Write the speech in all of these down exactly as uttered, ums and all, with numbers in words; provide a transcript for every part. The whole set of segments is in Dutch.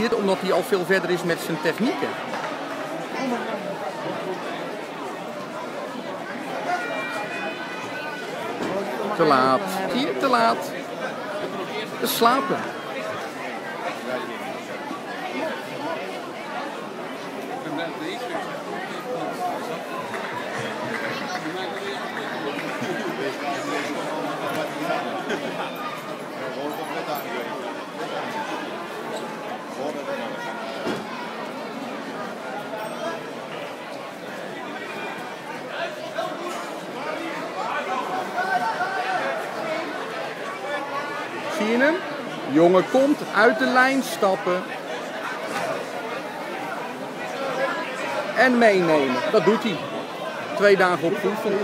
dit omdat hij al veel verder is met zijn technieken. Te laat. Hier, te laat. Te slapen. Zie je hem? Jongen komt uit de lijn stappen. En meenemen. Dat doet hij. Twee dagen op geoefend.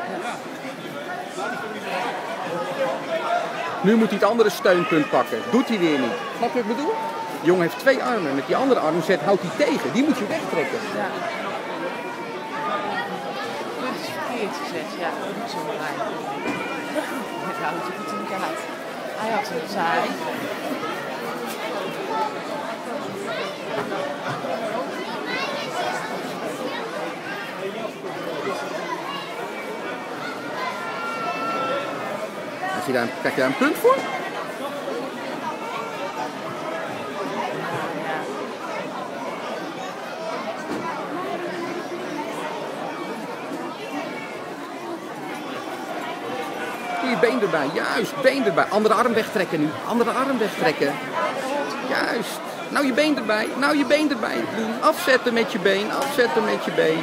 Nu moet hij het andere steunpunt pakken. Doet hij weer niet. Snap je wat ik bedoel? De jongen heeft twee armen. Met die andere arm zet, houdt hij tegen. Die moet je wegtrekken. Ja. Punt is verkeerd gezet. Ja, dat moet zo maar. Het houdt je goed in de kaart. Hij had het saai. Als je daar, krijg je daar een punt voor? Hier, been erbij, juist, been erbij. Andere arm wegtrekken nu, andere arm wegtrekken. Juist. Nou je been erbij, nou je been erbij doen. Afzetten met je been, afzetten met je been.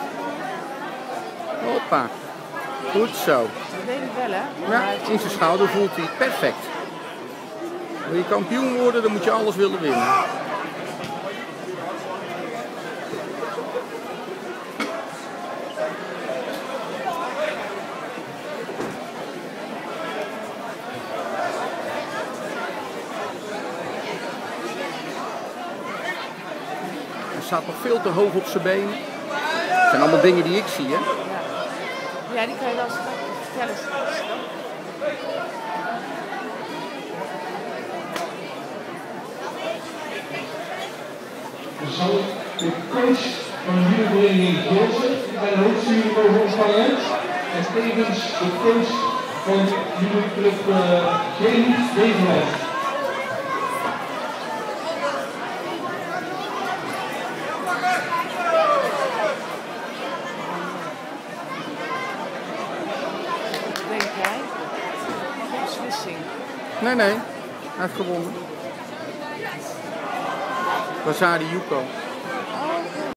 Hoppa. Goed zo. Dat weet ik wel, hè? Ja, in zijn schouder voelt hij het perfect. Wil je kampioen worden, dan moet je alles willen winnen. Hij staat nog veel te hoog op zijn benen. Dat zijn allemaal dingen die ik zie, hè? Ja, ja die kan je wel eens vertellen straks. Zal de coach van de judovereniging Jozef bij de hoofdsturing mogen ontvangen en tevens de coach van judoclub uh, Geen Devenland. Denk jij? Geen beslissing. Nee, nee. Hij heeft gewonnen. Wasari Yuko.